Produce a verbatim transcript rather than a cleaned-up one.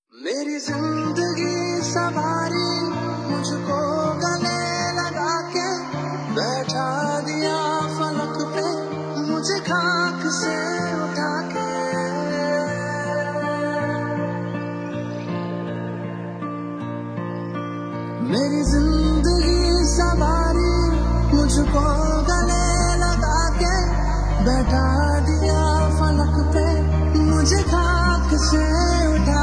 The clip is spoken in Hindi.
मेरी जिंदगी सवारी मुझको गले लगा के बैठा दिया फलक पे मुझे खाक से उठा के। मेरी जिंदगी सवारी मुझको गले लगा के बैठा दिया फलक पे मुझे खाक से उठा